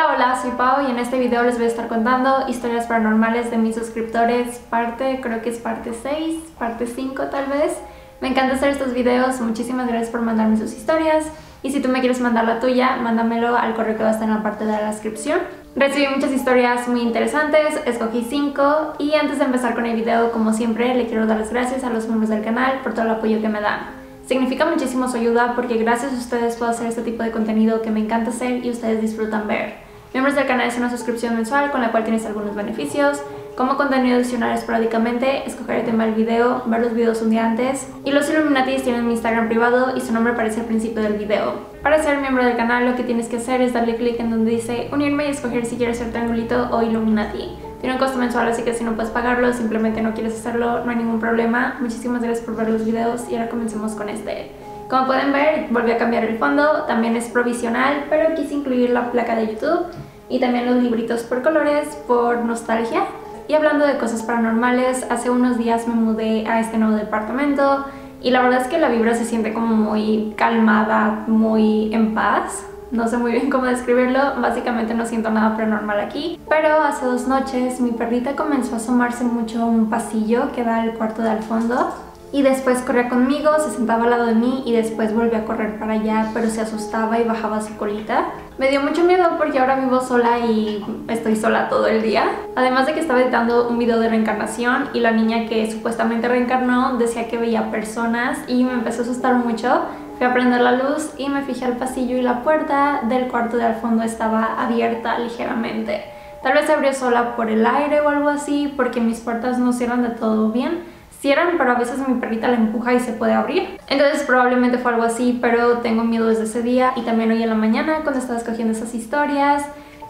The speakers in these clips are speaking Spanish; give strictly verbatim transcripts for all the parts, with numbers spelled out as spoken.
Hola, hola, soy Pau y en este video les voy a estar contando historias paranormales de mis suscriptores, parte, creo que es parte seis, parte cinco tal vez. Me encanta hacer estos videos, muchísimas gracias por mandarme sus historias y si tú me quieres mandar la tuya, mándamelo al correo que va a estar en la parte de la descripción. Recibí muchas historias muy interesantes, escogí cinco y antes de empezar con el video, como siempre, le quiero dar las gracias a los miembros del canal por todo el apoyo que me dan. Significa muchísimo su ayuda porque gracias a ustedes puedo hacer este tipo de contenido que me encanta hacer y ustedes disfrutan ver. Miembros del canal es una suscripción mensual con la cual tienes algunos beneficios, como contenido adicional esporádicamente, escoger el tema del video, ver los videos un día antes, y los Illuminatis tienen mi Instagram privado y su nombre aparece al principio del video. Para ser miembro del canal lo que tienes que hacer es darle clic en donde dice unirme y escoger si quieres ser triangulito o Illuminati. Tiene un costo mensual, así que si no puedes pagarlo, simplemente no quieres hacerlo, no hay ningún problema. Muchísimas gracias por ver los videos y ahora comencemos con este. Como pueden ver, volví a cambiar el fondo, también es provisional, pero quise incluir la placa de YouTube y también los libritos por colores por nostalgia. Y hablando de cosas paranormales, hace unos días me mudé a este nuevo departamento y la verdad es que la vibra se siente como muy calmada, muy en paz. No sé muy bien cómo describirlo, básicamente no siento nada paranormal aquí. Pero hace dos noches mi perrita comenzó a asomarse mucho a un pasillo que da al cuarto de al fondo. Y después corría conmigo, se sentaba al lado de mí y después volvió a correr para allá, pero se asustaba y bajaba su colita. Me dio mucho miedo porque ahora vivo sola y estoy sola todo el día. Además de que estaba editando un video de reencarnación y la niña que supuestamente reencarnó decía que veía personas y me empezó a asustar mucho. Fui a prender la luz y me fijé al pasillo y la puerta del cuarto de al fondo estaba abierta ligeramente. Tal vez se abrió sola por el aire o algo así porque mis puertas no cierran de todo bien. Cierran, pero a veces mi perrita la empuja y se puede abrir. Entonces probablemente fue algo así, pero tengo miedo desde ese día. Y también hoy en la mañana cuando estaba escogiendo esas historias,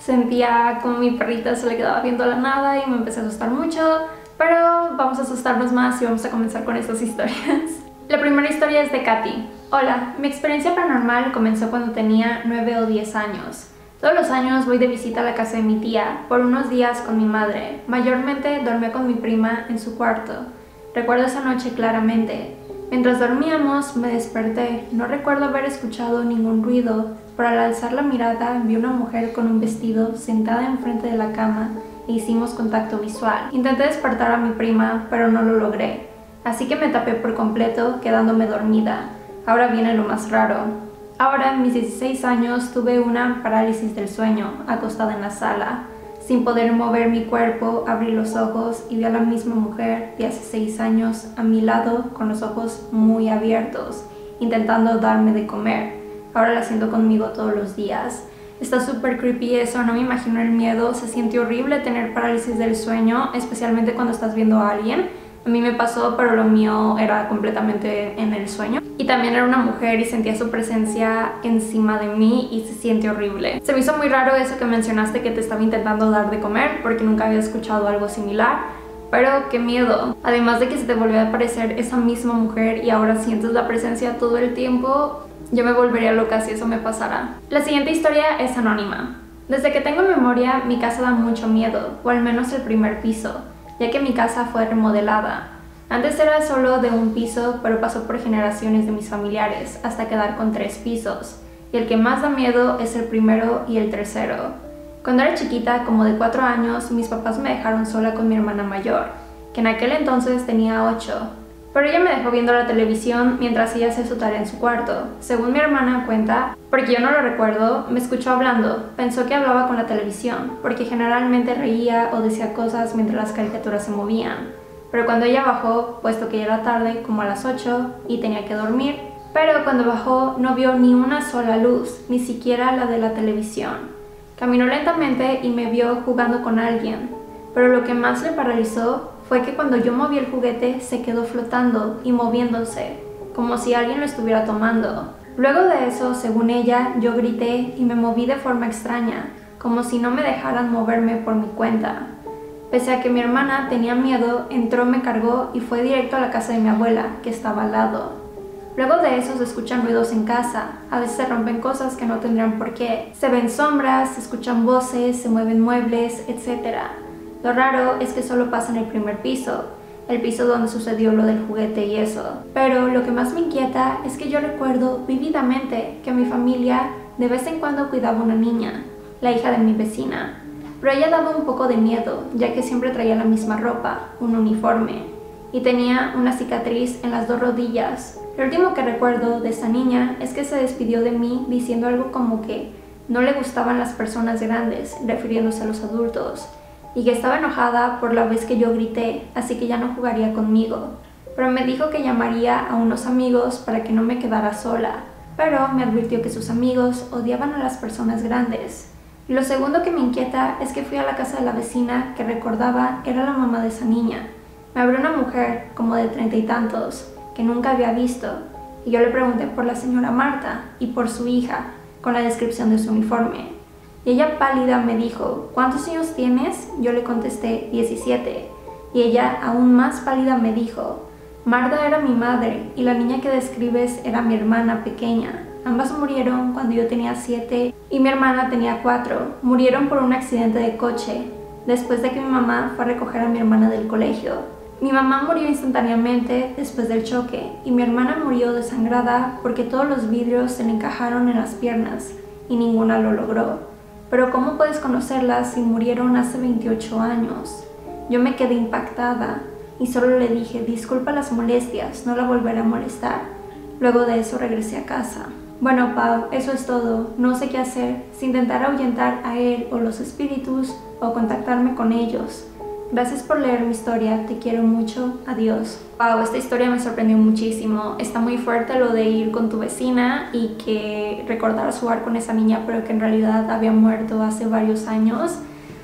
sentía como mi perrita se le quedaba viendo a la nada y me empecé a asustar mucho. Pero vamos a asustarnos más y vamos a comenzar con estas historias. La primera historia es de Katy. Hola, mi experiencia paranormal comenzó cuando tenía nueve o diez años. Todos los años voy de visita a la casa de mi tía, por unos días con mi madre. Mayormente dormía con mi prima en su cuarto. Recuerdo esa noche claramente. Mientras dormíamos me desperté. No recuerdo haber escuchado ningún ruido, pero al alzar la mirada vi una mujer con un vestido sentada enfrente de la cama e hicimos contacto visual. Intenté despertar a mi prima, pero no lo logré. Así que me tapé por completo, quedándome dormida. Ahora viene lo más raro. Ahora, en mis dieciséis años, tuve una parálisis del sueño, acostada en la sala. Sin poder mover mi cuerpo, abrí los ojos y vi a la misma mujer de hace seis años a mi lado con los ojos muy abiertos, intentando darme de comer. Ahora la siento conmigo todos los días. Está súper creepy eso, no me imagino el miedo. Se siente horrible tener parálisis del sueño, especialmente cuando estás viendo a alguien. A mí me pasó, pero lo mío era completamente en el sueño. Y también era una mujer y sentía su presencia encima de mí y se siente horrible. Se me hizo muy raro eso que mencionaste que te estaba intentando dar de comer porque nunca había escuchado algo similar. Pero qué miedo. Además de que se te volvió a aparecer esa misma mujer y ahora sientes la presencia todo el tiempo, yo me volvería loca si eso me pasara. La siguiente historia es anónima. Desde que tengo memoria, mi casa da mucho miedo, o al menos el primer piso, ya que mi casa fue remodelada. Antes era solo de un piso, pero pasó por generaciones de mis familiares, hasta quedar con tres pisos. Y el que más da miedo es el primero y el tercero. Cuando era chiquita, como de cuatro años, mis papás me dejaron sola con mi hermana mayor, que en aquel entonces tenía ocho. Pero ella me dejó viendo la televisión mientras ella hacía su tarea en su cuarto. Según mi hermana cuenta, porque yo no lo recuerdo, me escuchó hablando. Pensó que hablaba con la televisión, porque generalmente reía o decía cosas mientras las caricaturas se movían. Pero cuando ella bajó, puesto que ya era tarde, como a las ocho, y tenía que dormir, pero cuando bajó no vio ni una sola luz, ni siquiera la de la televisión. Caminó lentamente y me vio jugando con alguien, pero lo que más le paralizó fue que cuando yo moví el juguete se quedó flotando y moviéndose, como si alguien lo estuviera tomando. Luego de eso, según ella, yo grité y me moví de forma extraña, como si no me dejaran moverme por mi cuenta. Pese a que mi hermana tenía miedo, entró, me cargó y fue directo a la casa de mi abuela, que estaba al lado. Luego de eso se escuchan ruidos en casa, a veces se rompen cosas que no tendrían por qué. Se ven sombras, se escuchan voces, se mueven muebles, etcétera. Lo raro es que solo pasa en el primer piso, el piso donde sucedió lo del juguete y eso. Pero lo que más me inquieta es que yo recuerdo vívidamente que mi familia de vez en cuando cuidaba a una niña. la hija de mi vecina, pero ella daba un poco de miedo, ya que siempre traía la misma ropa, un uniforme, y tenía una cicatriz en las dos rodillas. Lo último que recuerdo de esa niña es que se despidió de mí diciendo algo como que no le gustaban las personas grandes, refiriéndose a los adultos, y que estaba enojada por la vez que yo grité, así que ya no jugaría conmigo. Pero me dijo que llamaría a unos amigos para que no me quedara sola, pero me advirtió que sus amigos odiaban a las personas grandes. Y lo segundo que me inquieta es que fui a la casa de la vecina que recordaba era la mamá de esa niña. Me abrió una mujer como de treinta y tantos, que nunca había visto, y yo le pregunté por la señora Marta y por su hija, con la descripción de su uniforme. Y ella pálida me dijo, ¿cuántos años tienes? Yo le contesté, diecisiete. Y ella aún más pálida me dijo, Marta era mi madre y la niña que describes era mi hermana pequeña. Ambas murieron cuando yo tenía siete y mi hermana tenía cuatro. Murieron por un accidente de coche, después de que mi mamá fue a recoger a mi hermana del colegio. Mi mamá murió instantáneamente después del choque y mi hermana murió desangrada porque todos los vidrios se le encajaron en las piernas y ninguna lo logró. Pero ¿cómo puedes conocerlas si murieron hace veintiocho años? Yo me quedé impactada y solo le dije, disculpa las molestias, no la volveré a molestar. Luego de eso regresé a casa. Bueno, Pau, eso es todo. No sé qué hacer, si intentar ahuyentar a él o los espíritus o contactarme con ellos. Gracias por leer mi historia, te quiero mucho, adiós. Wow, esta historia me sorprendió muchísimo. Está muy fuerte lo de ir con tu vecina y que recordaras jugar con esa niña, pero que en realidad había muerto hace varios años.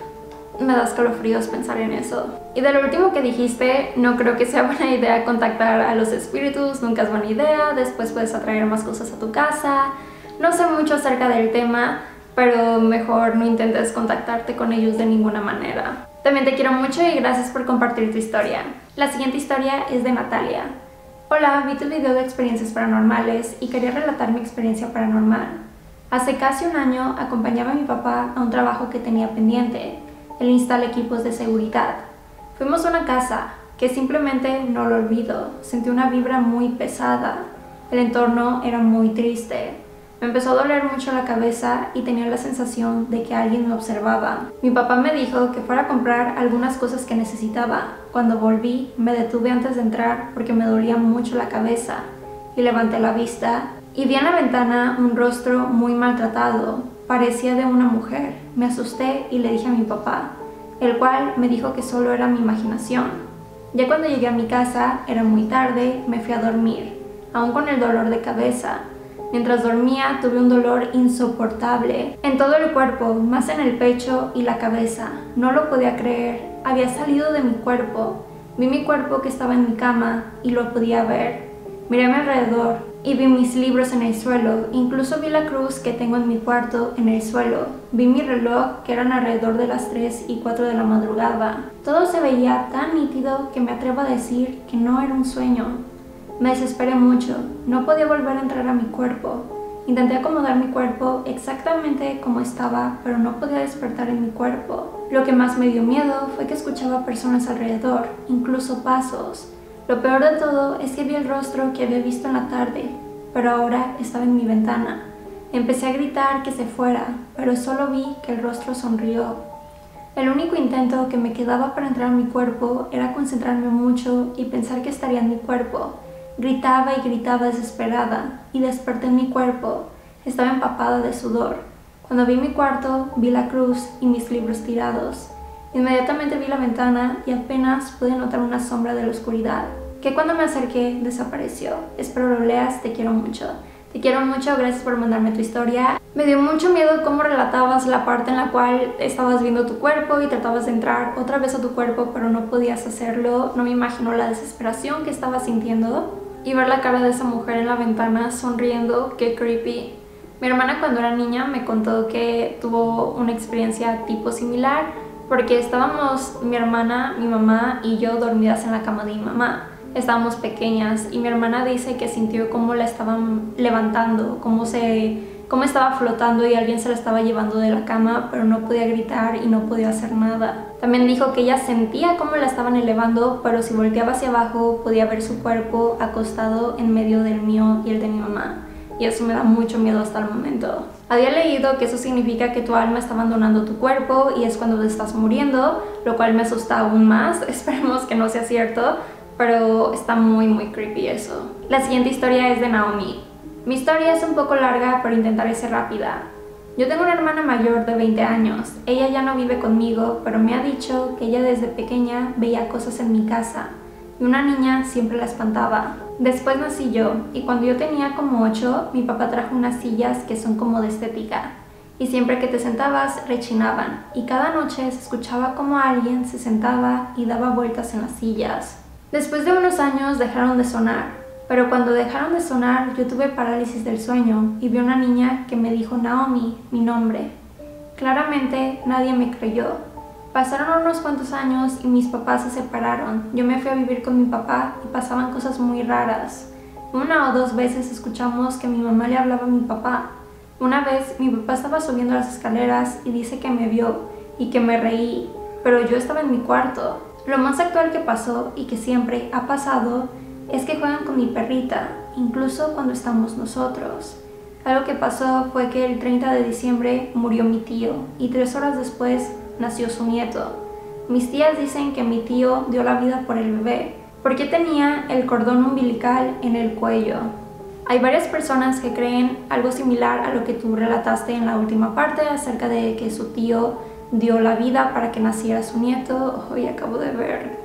Me da escalofríos pensar en eso. Y de lo último que dijiste, no creo que sea buena idea contactar a los espíritus, nunca es buena idea, después puedes atraer más cosas a tu casa. No sé mucho acerca del tema, pero mejor no intentes contactarte con ellos de ninguna manera. También te quiero mucho y gracias por compartir tu historia. La siguiente historia es de Natalia. Hola, vi tu video de experiencias paranormales y quería relatar mi experiencia paranormal. Hace casi un año acompañaba a mi papá a un trabajo que tenía pendiente. Él instala equipos de seguridad. Fuimos a una casa que simplemente no lo olvido. Sentí una vibra muy pesada. El entorno era muy triste. Me empezó a doler mucho la cabeza y tenía la sensación de que alguien me observaba. Mi papá me dijo que fuera a comprar algunas cosas que necesitaba. Cuando volví, me detuve antes de entrar porque me dolía mucho la cabeza y levanté la vista y vi en la ventana un rostro muy maltratado. Parecía de una mujer. Me asusté y le dije a mi papá, el cual me dijo que solo era mi imaginación. Ya cuando llegué a mi casa, era muy tarde, me fui a dormir, aún con el dolor de cabeza. Mientras dormía, tuve un dolor insoportable en todo el cuerpo, más en el pecho y la cabeza. No lo podía creer, había salido de mi cuerpo. Vi mi cuerpo que estaba en mi cama y lo podía ver. Miré a mi alrededor y vi mis libros en el suelo, incluso vi la cruz que tengo en mi cuarto en el suelo. Vi mi reloj que eran alrededor de las tres y cuatro de la madrugada. Todo se veía tan nítido que me atrevo a decir que no era un sueño. Me desesperé mucho, no podía volver a entrar a mi cuerpo. Intenté acomodar mi cuerpo exactamente como estaba, pero no podía despertar en mi cuerpo. Lo que más me dio miedo fue que escuchaba personas alrededor, incluso pasos. Lo peor de todo es que vi el rostro que había visto en la tarde, pero ahora estaba en mi ventana. Empecé a gritar que se fuera, pero solo vi que el rostro sonrió. El único intento que me quedaba para entrar a mi cuerpo era concentrarme mucho y pensar que estaría en mi cuerpo. Gritaba y gritaba desesperada y desperté en mi cuerpo. Estaba empapada de sudor. Cuando vi mi cuarto, vi la cruz y mis libros tirados. Inmediatamente vi la ventana y apenas pude notar una sombra de la oscuridad, que cuando me acerqué desapareció. Espero lo leas, te quiero mucho. Te quiero mucho, gracias por mandarme tu historia. Me dio mucho miedo cómo relatabas la parte en la cual estabas viendo tu cuerpo y tratabas de entrar otra vez a tu cuerpo, pero no podías hacerlo. No me imagino la desesperación que estabas sintiendo. Y ver la cara de esa mujer en la ventana sonriendo, qué creepy. Mi hermana cuando era niña me contó que tuvo una experiencia tipo similar, porque estábamos mi hermana, mi mamá y yo dormidas en la cama de mi mamá. Estábamos pequeñas y mi hermana dice que sintió cómo la estaban levantando, cómo, se, cómo estaba flotando y alguien se la estaba llevando de la cama, pero no podía gritar y no podía hacer nada. También dijo que ella sentía cómo la estaban elevando, pero si volteaba hacia abajo podía ver su cuerpo acostado en medio del mío y el de mi mamá. Y eso me da mucho miedo hasta el momento. Había leído que eso significa que tu alma está abandonando tu cuerpo y es cuando te estás muriendo, lo cual me asusta aún más. Esperemos que no sea cierto, pero está muy muy creepy eso. La siguiente historia es de Naomi. Mi historia es un poco larga, pero intentaré ser rápida. Yo tengo una hermana mayor de veinte años. Ella ya no vive conmigo, pero me ha dicho que ella desde pequeña veía cosas en mi casa y una niña siempre la espantaba. Después nací yo, y cuando yo tenía como ocho, mi papá trajo unas sillas que son como de estética, y siempre que te sentabas rechinaban, y cada noche se escuchaba como alguien se sentaba y daba vueltas en las sillas. Después de unos años dejaron de sonar, pero cuando dejaron de sonar yo tuve parálisis del sueño y vi una niña que me dijo Naomi, mi nombre. Claramente nadie me creyó. Pasaron unos cuantos años y mis papás se separaron. Yo me fui a vivir con mi papá y pasaban cosas muy raras. Una o dos veces escuchamos que mi mamá le hablaba a mi papá. Una vez mi papá estaba subiendo las escaleras y dice que me vio y que me reí, pero yo estaba en mi cuarto. Lo más actual que pasó y que siempre ha pasado es que juegan con mi perrita, incluso cuando estamos nosotros. Algo que pasó fue que el treinta de diciembre murió mi tío y tres horas después nació su nieto. Mis tías dicen que mi tío dio la vida por el bebé, porque tenía el cordón umbilical en el cuello. Hay varias personas que creen algo similar a lo que tú relataste en la última parte acerca de que su tío dio la vida para que naciera su nieto. Hoy acabo de ver.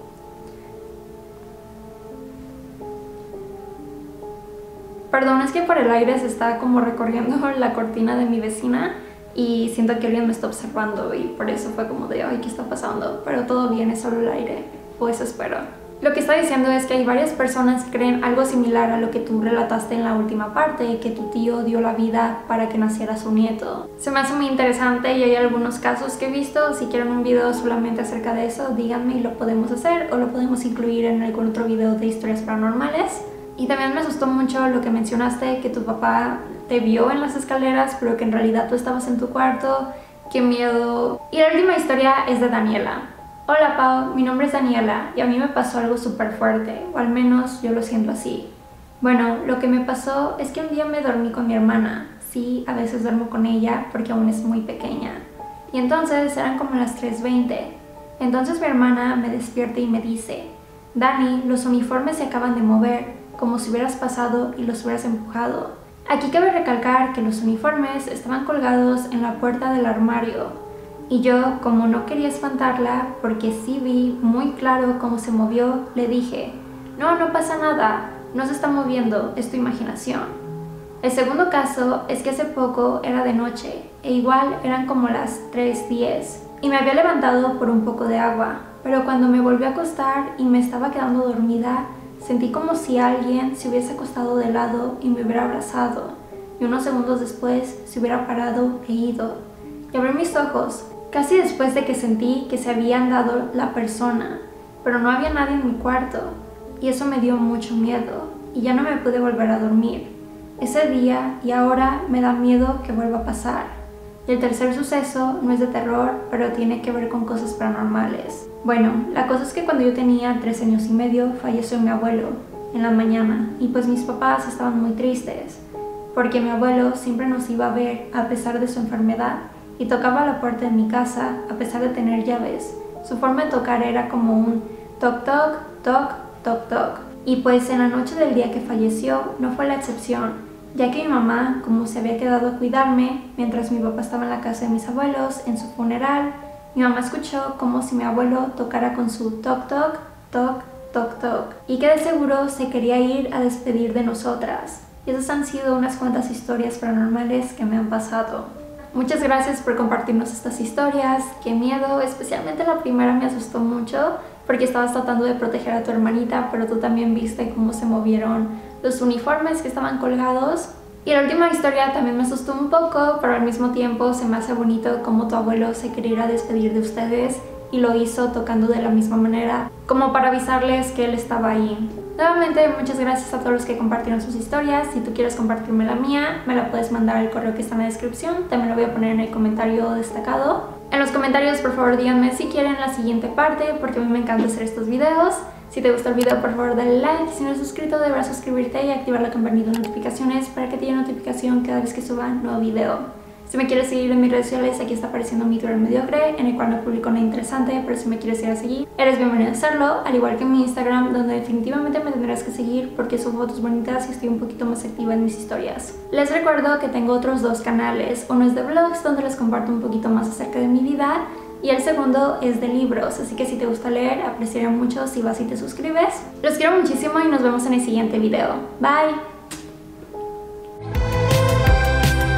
Perdón, es que por el aire se está como recorriendo la cortina de mi vecina y siento que alguien me está observando y por eso fue como de, ay, ¿qué está pasando? Pero todo bien, es solo el aire, pues espero. Lo que está diciendo es que hay varias personas que creen algo similar a lo que tú relataste en la última parte, que tu tío dio la vida para que naciera su nieto. Se me hace muy interesante y hay algunos casos que he visto. Si quieren un video solamente acerca de eso, díganme y lo podemos hacer o lo podemos incluir en algún otro video de historias paranormales. Y también me asustó mucho lo que mencionaste, que tu papá te vio en las escaleras, pero que en realidad tú estabas en tu cuarto. ¡Qué miedo! Y la última historia es de Daniela. Hola Pau, mi nombre es Daniela y a mí me pasó algo súper fuerte, o al menos yo lo siento así. Bueno, lo que me pasó es que un día me dormí con mi hermana. Sí, a veces duermo con ella porque aún es muy pequeña. Y entonces eran como las tres veinte. Entonces mi hermana me despierta y me dice, Dani, los uniformes se acaban de mover, como si hubieras pasado y los hubieras empujado. Aquí cabe recalcar que los uniformes estaban colgados en la puerta del armario y yo, como no quería espantarla porque sí vi muy claro cómo se movió, le dije, no, no pasa nada, no se está moviendo, es tu imaginación. El segundo caso es que hace poco era de noche e igual eran como las tres diez y me había levantado por un poco de agua, pero cuando me volví a acostar y me estaba quedando dormida, sentí como si alguien se hubiese acostado de lado y me hubiera abrazado, y unos segundos después se hubiera parado e ido. Y abrí mis ojos, casi después de que sentí que se había andado la persona, pero no había nadie en mi cuarto, y eso me dio mucho miedo, y ya no me pude volver a dormir. Ese día y ahora me da miedo que vuelva a pasar. Y el tercer suceso no es de terror, pero tiene que ver con cosas paranormales. Bueno, la cosa es que cuando yo tenía tres años y medio falleció mi abuelo en la mañana y pues mis papás estaban muy tristes porque mi abuelo siempre nos iba a ver a pesar de su enfermedad y tocaba la puerta de mi casa a pesar de tener llaves. Su forma de tocar era como un toc toc, toc, toc toc. Y pues en la noche del día que falleció no fue la excepción, ya que mi mamá, como se había quedado a cuidarme mientras mi papá estaba en la casa de mis abuelos en su funeral, mi mamá escuchó como si mi abuelo tocara con su toc toc, toc, toc toc, y que de seguro se quería ir a despedir de nosotras. Y esas han sido unas cuantas historias paranormales que me han pasado. Muchas gracias por compartirnos estas historias. Qué miedo, especialmente la primera me asustó mucho porque estabas tratando de proteger a tu hermanita, pero tú también viste cómo se movieron los uniformes que estaban colgados. Y la última historia también me asustó un poco, pero al mismo tiempo se me hace bonito cómo tu abuelo se quería ir a despedir de ustedes y lo hizo tocando de la misma manera, como para avisarles que él estaba ahí. Nuevamente, muchas gracias a todos los que compartieron sus historias. Si tú quieres compartirme la mía, me la puedes mandar al correo que está en la descripción. También lo voy a poner en el comentario destacado. En los comentarios, por favor, díganme si quieren la siguiente parte, porque a mí me encanta hacer estos videos. Si te gustó el video, por favor dale like. Si no eres suscrito, deberás suscribirte y activar la campanita de notificaciones para que te llegue notificación cada vez que suba un nuevo video. Si me quieres seguir en mis redes sociales, aquí está apareciendo mi Twitter mediocre, en el cual no publico nada interesante, pero si me quieres ir a seguir, eres bienvenido a hacerlo, al igual que en mi Instagram, donde definitivamente me tendrás que seguir porque subo fotos bonitas y estoy un poquito más activa en mis historias. Les recuerdo que tengo otros dos canales, uno es de vlogs, donde les comparto un poquito más acerca de mi vida, y el segundo es de libros, así que si te gusta leer, apreciaría mucho si vas y te suscribes. Los quiero muchísimo y nos vemos en el siguiente video. Bye.